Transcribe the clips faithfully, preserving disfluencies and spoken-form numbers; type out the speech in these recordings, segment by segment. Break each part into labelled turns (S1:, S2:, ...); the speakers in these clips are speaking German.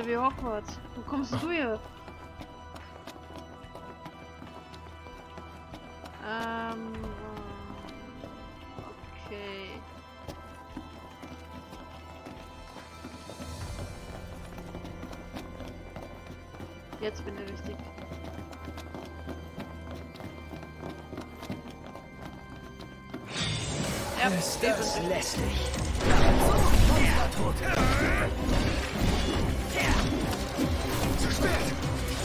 S1: Wie Hogwarts. Wo kommst du hier? Ähm. Okay. Jetzt bin ich richtig. Ja,
S2: ist das lästig.
S3: Zu spät!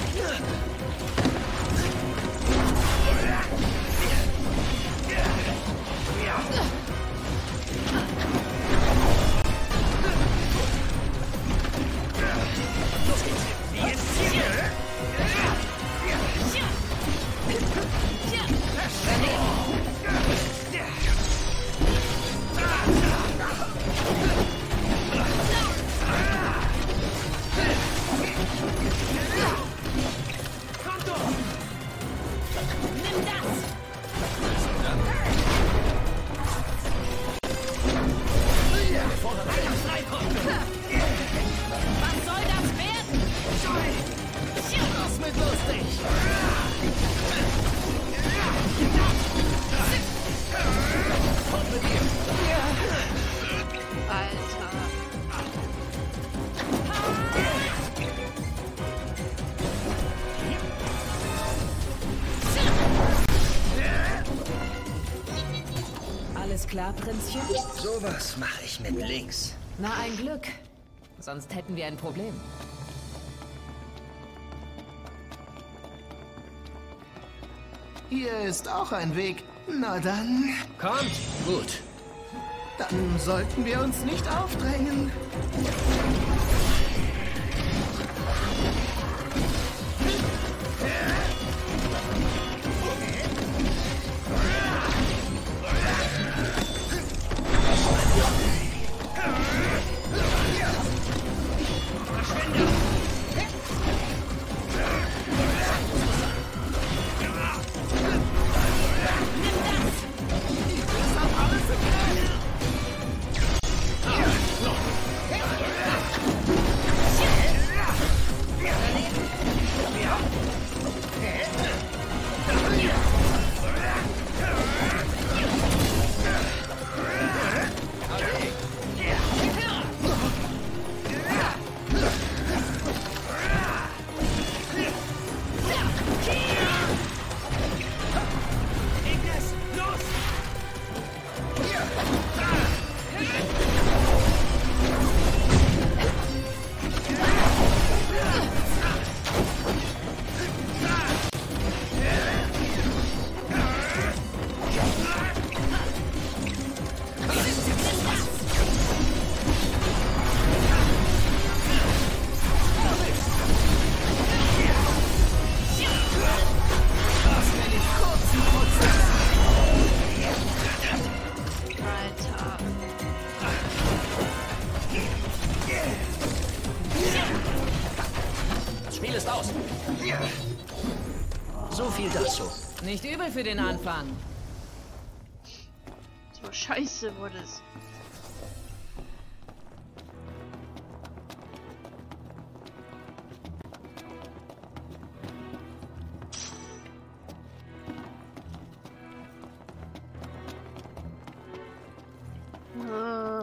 S4: Alles klar, Prinzchen?
S2: Sowas mache ich mit links.
S4: Na, ein Glück. Sonst hätten wir ein Problem.
S5: Hier ist auch ein Weg. Na dann.
S2: Kommt. Gut.
S5: Dann sollten wir uns nicht aufdrängen.
S2: So viel dazu.
S4: Nicht übel für den Anfang.
S1: So scheiße wurde es. Uh.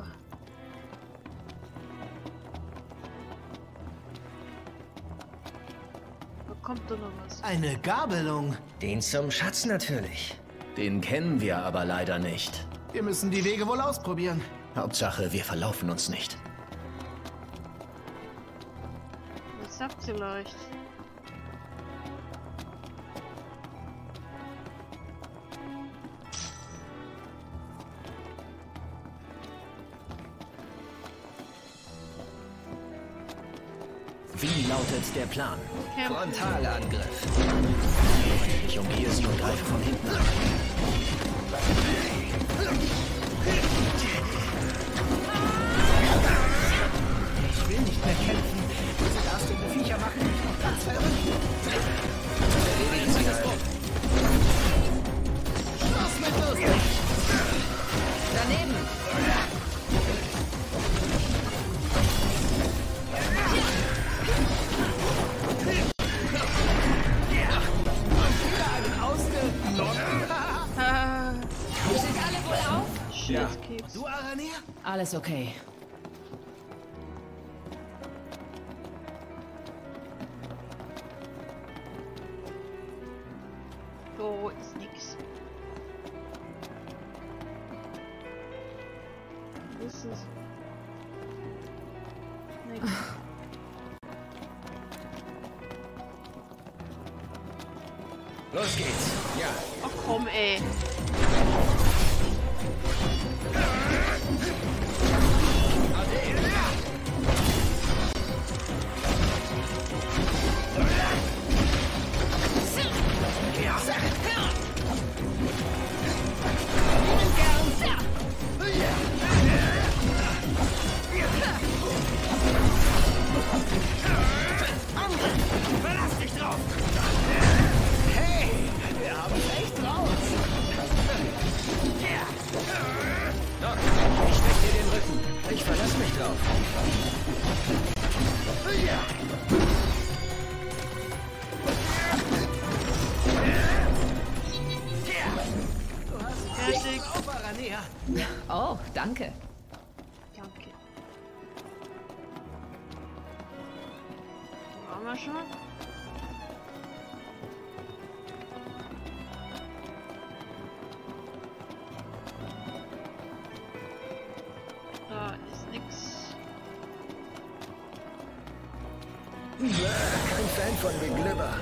S1: Kommt doch noch was.
S5: Eine Gabelung.
S2: Den zum Schatz natürlich. Den kennen wir aber leider nicht.
S5: Wir müssen die Wege wohl ausprobieren.
S2: Hauptsache, wir verlaufen uns nicht.
S1: Was sagt ihr leicht?
S2: Wie lautet der Plan?
S1: Kämpfen.
S2: Frontalangriff. Ich umgehe sie und greife von hinten an.
S5: Ich will nicht mehr kämpfen. Diese garstigen Viecher machen mich noch ganz verrückt.
S2: Erledigen Sie das Wort.
S5: Schluss mit lustig.
S4: Daneben.
S5: Ja.
S1: geht's.
S5: Du, Aranea?
S4: Alles okay.
S1: Oh, ist nix. Was ist es? Nix.
S2: Los geht's. Ja.
S1: Ach komm, ey.
S5: Verlass dich drauf! Hey, wir haben es echt raus!
S2: Doc, ich steck dir den Rücken. Ich verlass mich drauf.
S5: Du hast
S1: Fertig.
S5: auf, Aranea.
S4: Oh, danke.
S1: Danke. Waren wir schon? Da ist nix.
S2: Kein Fan von Beglibber.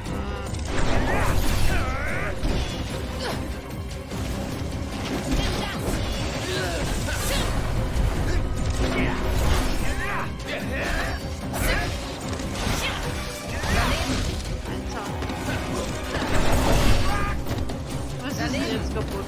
S1: Alter. Was ist denn jetzt kaputt?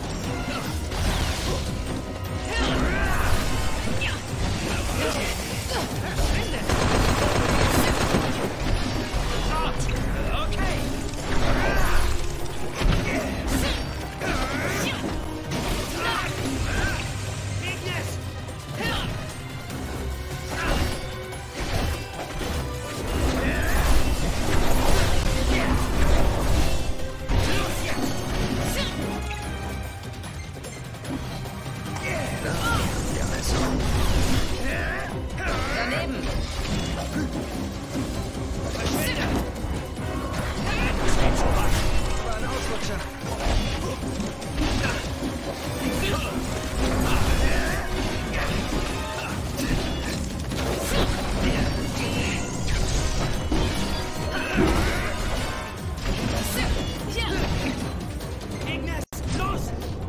S4: Daneben.
S5: War ein Ausrutscher. Ignis, los!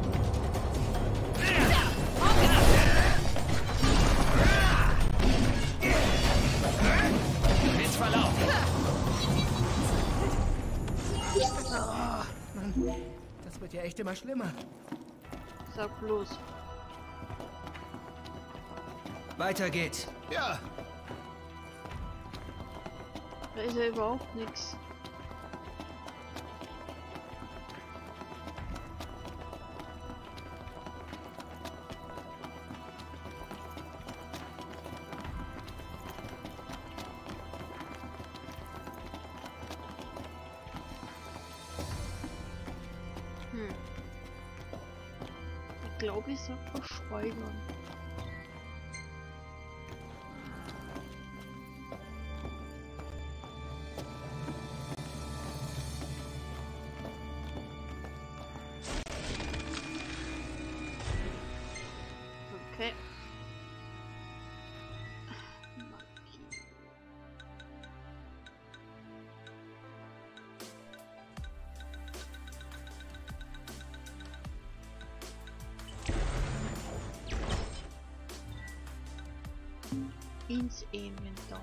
S2: Ins Verlauf.
S5: Mann, das wird ja echt immer schlimmer.
S1: Sag bloß.
S5: Weiter geht's. Ja.
S1: Da ist ja überhaupt nichts. Hm. Ich glaube, ich sag versteigern. Okay. Ins Inventar.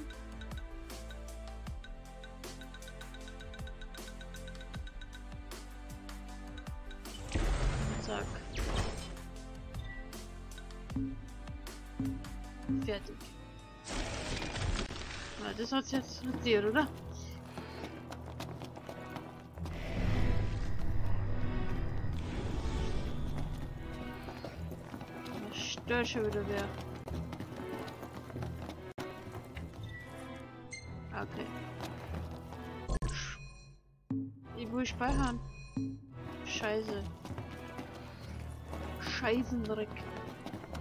S1: Zack. Fertig. Na, das hat's jetzt mit dir, oder? Da stört schon wieder wer. Okay. Ich will speichern. Scheiße. Scheißendreck.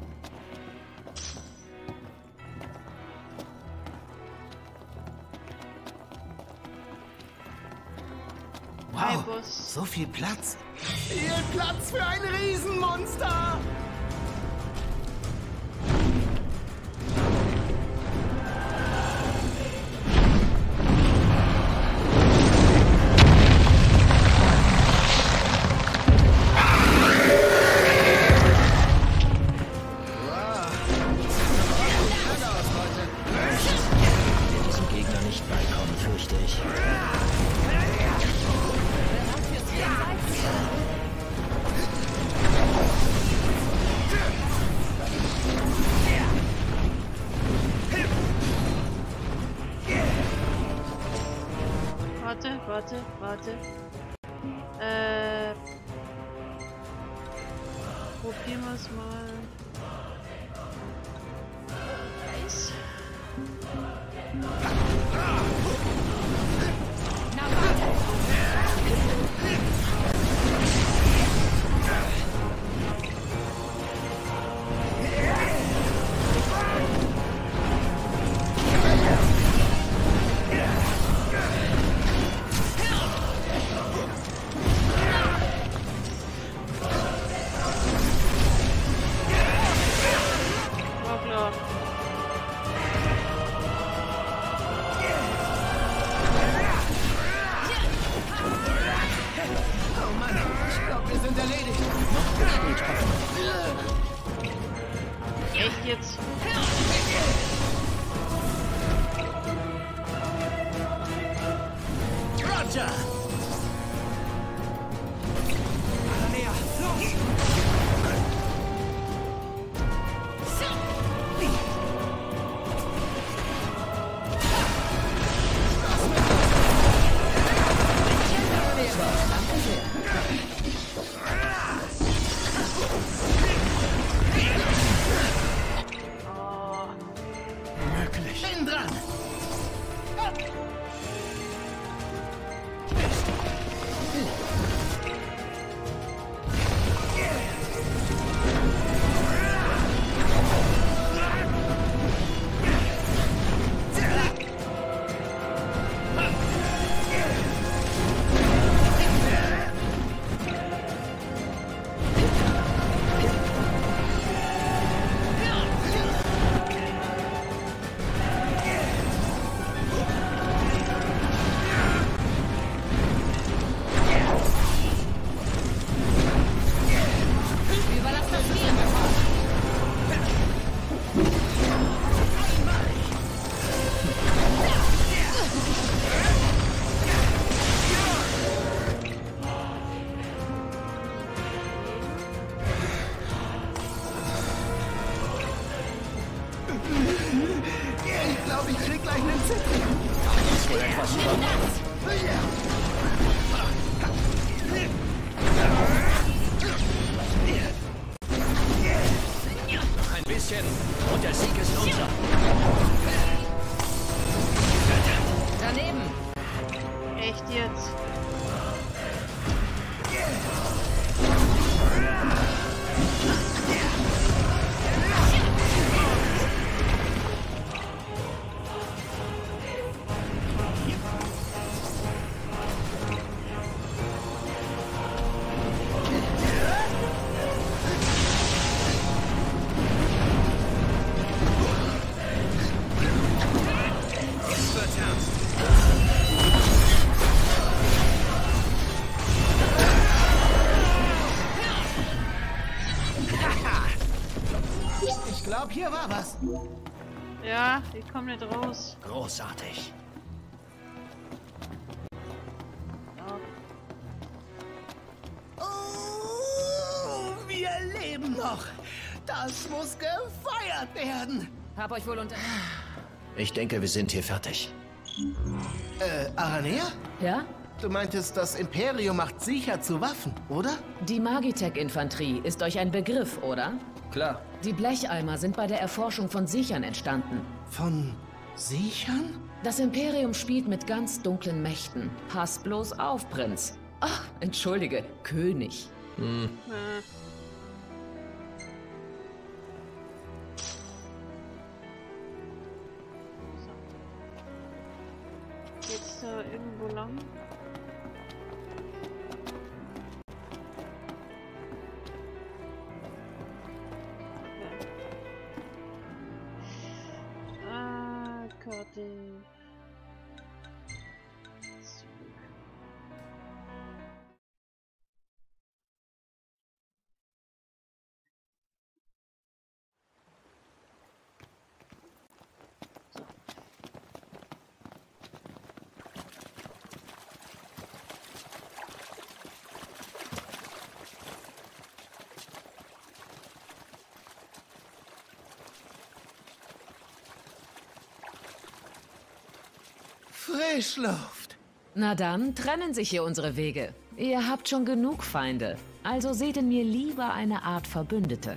S5: Wow,
S1: Boss.
S5: so viel Platz. Viel Platz für ein Riesenmonster.
S2: Diesem Gegner nicht beikommen, fürchte ich.
S1: Warte, warte, warte. Äh. Probieren wir es mal. Eis.
S4: Na warte!
S1: War klar.
S5: Oh Mann, ich glaube, wir sind erledigt.
S1: Echt jetzt?
S2: Roger!
S5: Aranea, los!
S1: Oh.
S5: Möglich. Bin dran.
S4: Überlass das mir!
S5: Ich glaube, ich krieg gleich einen Zettel.
S4: Nimm das!
S2: Noch ein bisschen und der Sieg ist unser.
S4: Daneben!
S1: Echt jetzt?
S2: Es wird ernst.
S5: Ich glaube, hier war was.
S1: Ja, ich komme nicht raus.
S2: Großartig.
S1: Ja.
S5: Oh, wir leben noch. Das muss gefeiert werden.
S4: Hab euch wohl unter...
S2: Ich denke, wir sind hier fertig.
S5: Äh, Aranea?
S4: Ja?
S5: Du meintest, das Imperium macht sicher zu Waffen, oder?
S4: Die Magitech-Infanterie ist euch ein Begriff, oder?
S2: Klar.
S4: Die Blecheimer sind bei der Erforschung von Sichern entstanden.
S5: Von Sichern?
S4: Das Imperium spielt mit ganz dunklen Mächten. Pass bloß auf, Prinz. Ach, entschuldige, König.
S1: Äh. So. Geht's da irgendwo lang? dü.
S3: Frischluft.
S4: Na dann, trennen sich hier unsere Wege. Ihr habt schon genug Feinde. Also seht in mir lieber eine Art Verbündete.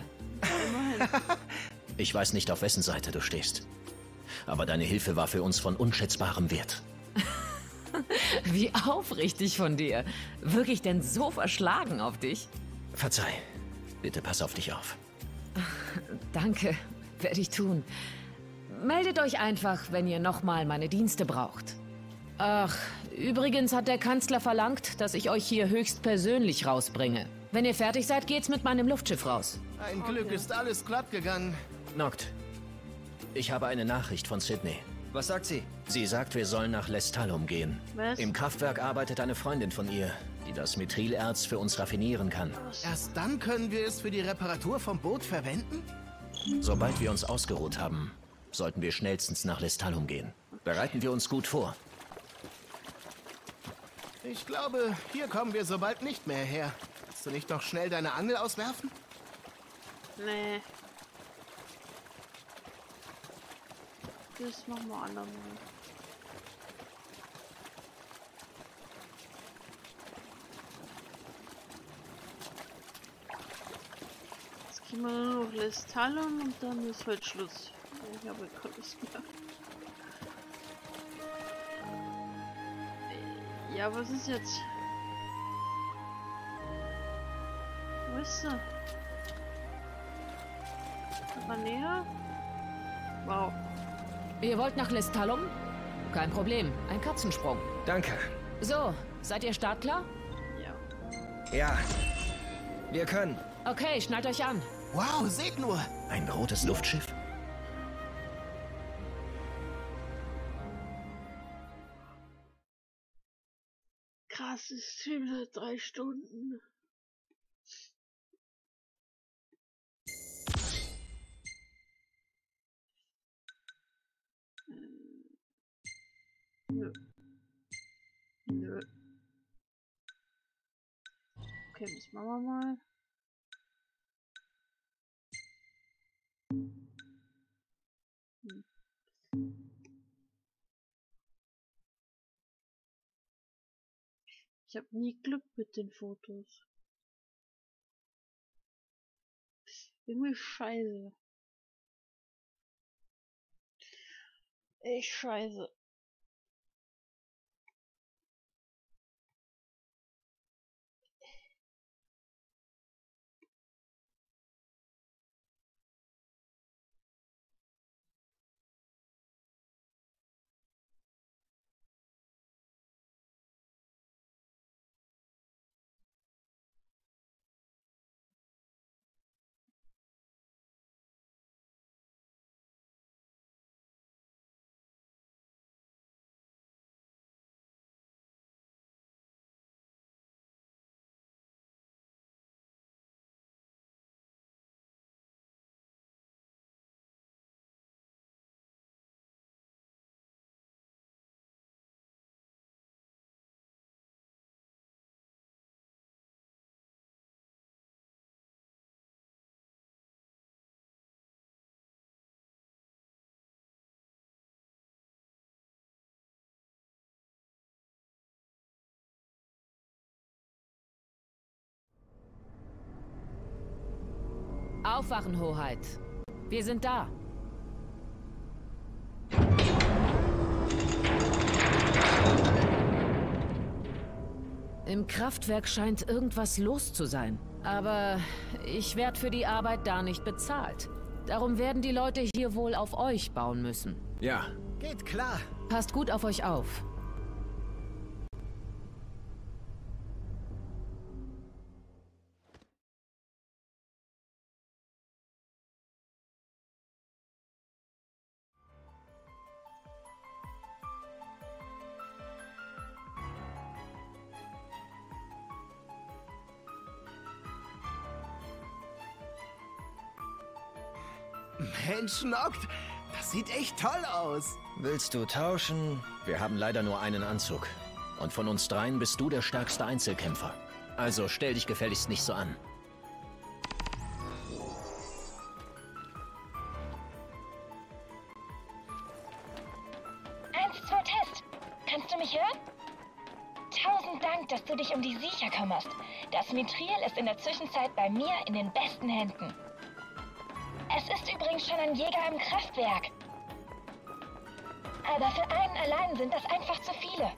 S2: Ich weiß nicht, auf wessen Seite du stehst. Aber deine Hilfe war für uns von unschätzbarem Wert.
S4: Wie aufrichtig von dir. Wirklich denn so verschlagen auf dich?
S2: Verzeih. Bitte pass auf dich auf.
S4: Danke, werde ich tun. Meldet euch einfach, wenn ihr nochmal meine Dienste braucht. Ach, übrigens hat der Kanzler verlangt, dass ich euch hier höchstpersönlich rausbringe. Wenn ihr fertig seid, geht's mit meinem Luftschiff raus.
S3: Ein Glück ist alles glatt gegangen.
S2: Noct, ich habe eine Nachricht von Sydney.
S6: Was sagt sie?
S2: Sie sagt, wir sollen nach Lestalum gehen.
S1: Was?
S2: Im Kraftwerk arbeitet eine Freundin von ihr, die das Methylerz für uns raffinieren kann.
S3: Erst dann können wir es für die Reparatur vom Boot verwenden?
S2: Sobald wir uns ausgeruht haben, sollten wir schnellstens nach Lestalum gehen. Bereiten wir uns gut vor.
S3: Ich glaube, hier kommen wir so bald nicht mehr her. Willst du nicht noch schnell deine Angel auswerfen?
S1: Nee. Das machen wir andermal. Jetzt gehen wir nur noch Lestalum und dann ist heute Schluss. Ich habe keine Lust mehr. Ja, was ist jetzt? Wo ist sie? Aber näher? Wow.
S4: Ihr wollt nach Lestalum? Kein Problem, ein Katzensprung.
S6: Danke.
S4: So, seid ihr startklar?
S1: Ja.
S6: Ja. Wir können.
S4: Okay, schnallt euch an.
S3: Wow, seht nur!
S2: Ein rotes Luftschiff?
S1: Krasses Stream seit drei Stunden. Nö. Nö. Okay, das machen wir mal. Hm. Ich habe nie Glück mit den Fotos. Irgendwie scheiße. Echt scheiße.
S4: Aufwachen, Hoheit. Wir sind da. Im Kraftwerk scheint irgendwas los zu sein. Aber ich werde für die Arbeit da nicht bezahlt. Darum werden die Leute hier wohl auf euch bauen müssen.
S2: Ja.
S3: Geht klar.
S4: Passt gut auf euch auf.
S3: Mensch, Noct, das sieht echt toll aus.
S6: Willst du tauschen?
S2: Wir haben leider nur einen Anzug. Und von uns dreien bist du der stärkste Einzelkämpfer. Also stell dich gefälligst nicht so an.
S7: Eins, zwei, Test. Kannst du mich hören? Tausend Dank, dass du dich um die Siecher kümmerst. Das Mithril ist in der Zwischenzeit bei mir in den besten Händen. Es ist übrigens schon ein Jäger im Kraftwerk. Aber für einen allein sind das einfach zu viele.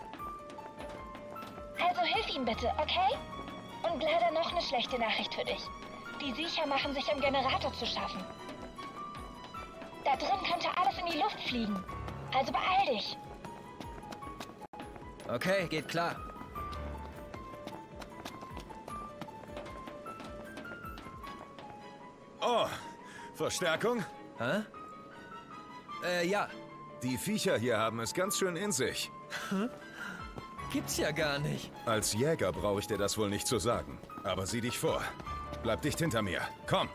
S7: Also hilf ihm bitte, okay? Und leider noch eine schlechte Nachricht für dich. Die Siecher machen sich am Generator zu schaffen. Da drin könnte alles in die Luft fliegen. Also beeil dich.
S6: Okay, geht klar.
S8: Oh, Verstärkung?
S6: Hä? Äh, ja.
S8: Die Viecher hier haben es ganz schön in sich.
S6: Gibt's ja gar nicht.
S8: Als Jäger brauche ich dir das wohl nicht zu sagen. Aber sieh dich vor. Bleib dicht hinter mir. Komm!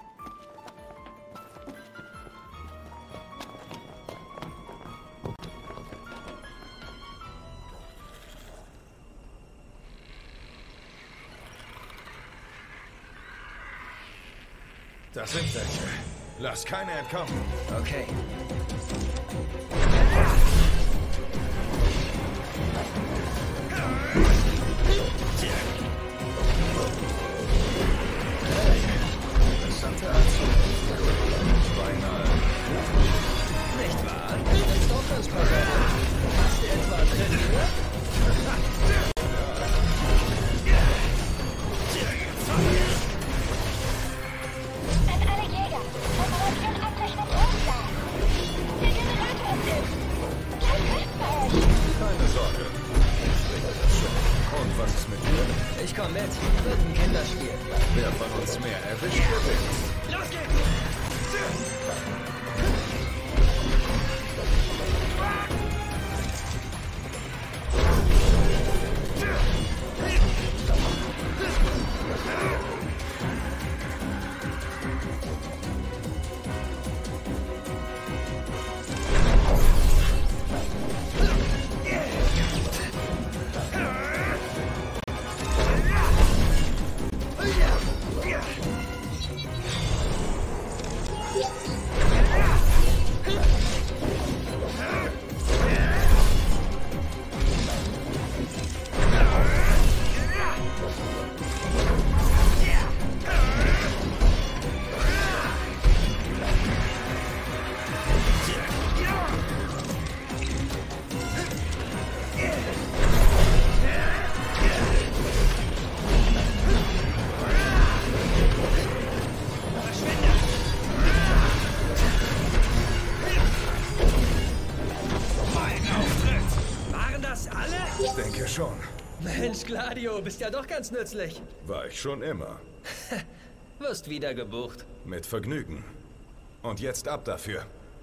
S8: Das sind welche. Lass keine entkommen.
S6: Okay.
S8: Interessante Aktion. Beinahe.
S6: Nicht wahr? Jetzt doch ganz persönlich. Hast du etwa trainiert?
S7: An alle Jäger, Operation Abrechnung Rotschlag. Der Generator ist hin. Gleich treffen wir euch.
S8: Keine Sorge. Ich regel das schon. Und was ist mit dir?
S6: Ich komm mit. Wird ein Kinderspiel.
S8: Wer von uns mehr erwischt, gewinnt.
S6: Los geht's! Mensch, Gladio, bist ja doch ganz nützlich.
S8: War ich schon immer.
S6: Wirst wieder gebucht.
S8: Mit Vergnügen. Und jetzt ab dafür.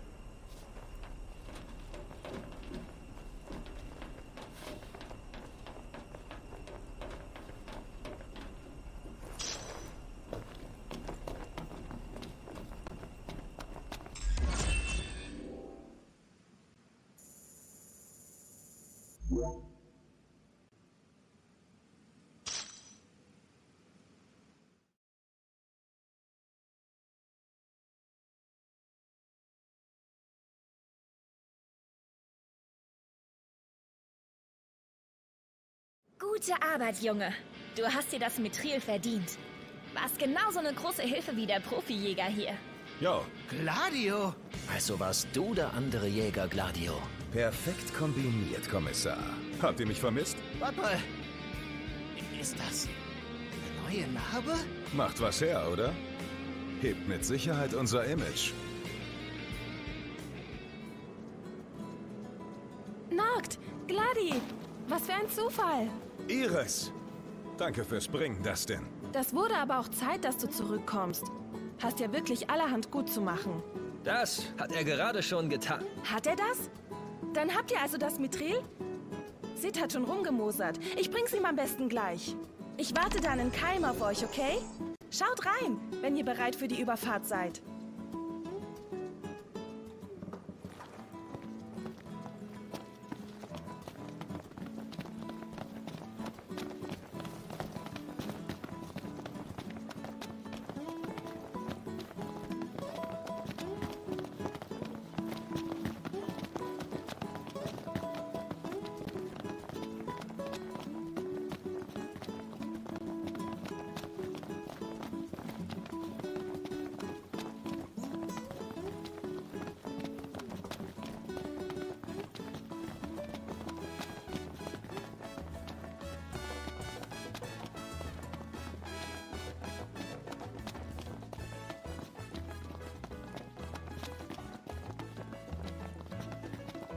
S7: Gute Arbeit, Junge. Du hast dir das Mithril verdient. Warst genauso eine große Hilfe wie der Profijäger hier.
S8: Jo.
S3: Gladio!
S2: Also warst du der andere Jäger, Gladio.
S8: Perfekt kombiniert, Kommissar. Habt ihr mich vermisst?
S3: Warte mal. Ist das eine neue Narbe?
S8: Macht was her, oder? Hebt mit Sicherheit unser Image.
S9: Noct! Gladi! Was für ein Zufall!
S8: Iris! Danke fürs Bringen, Dustin.
S9: Das wurde aber auch Zeit, dass du zurückkommst. Hast ja wirklich allerhand gut zu machen.
S6: Das hat er gerade schon getan.
S9: Hat er das? Dann habt ihr also das Mithril? Sid hat schon rumgemosert. Ich bring's ihm am besten gleich. Ich warte dann in Keim auf euch, okay? Schaut rein, wenn ihr bereit für die Überfahrt seid.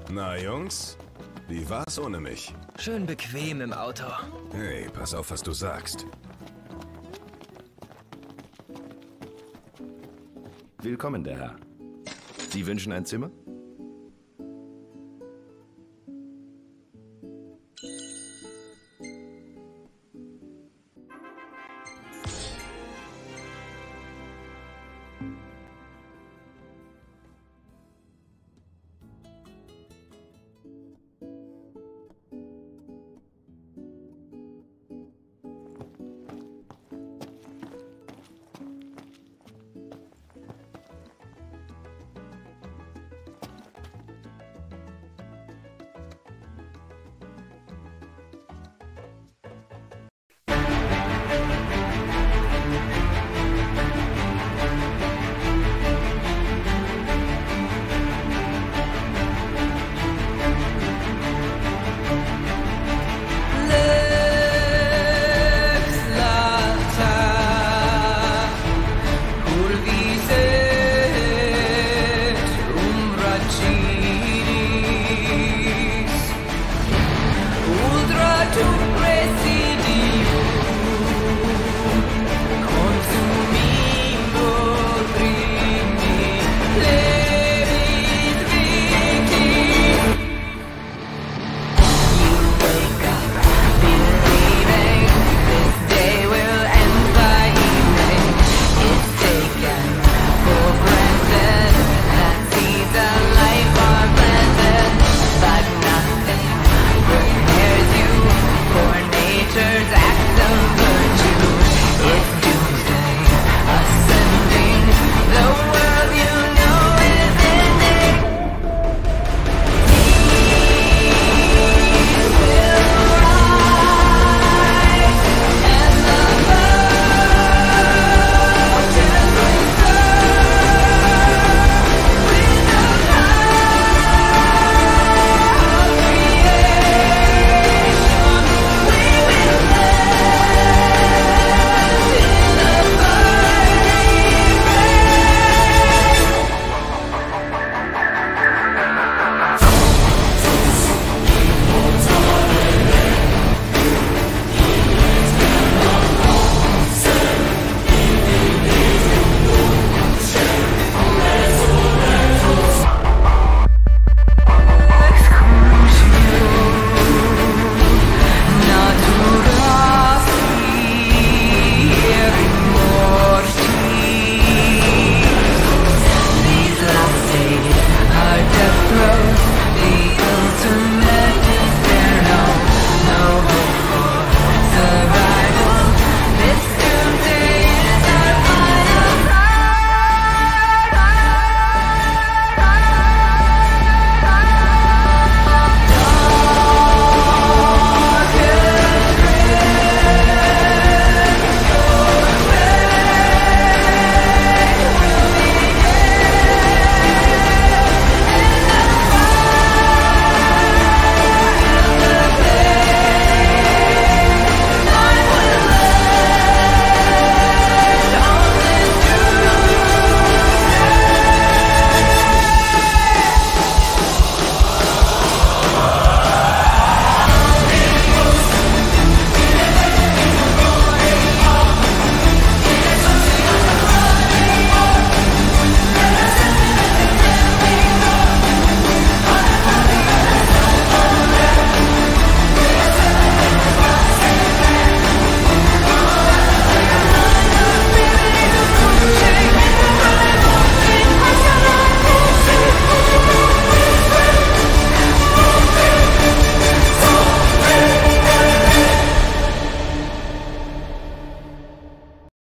S8: Na, Jungs? Wie war's ohne mich?
S6: Schön bequem im Auto.
S8: Hey, pass auf, was du sagst.
S10: Willkommen, der Herr. Sie wünschen ein Zimmer?
S11: To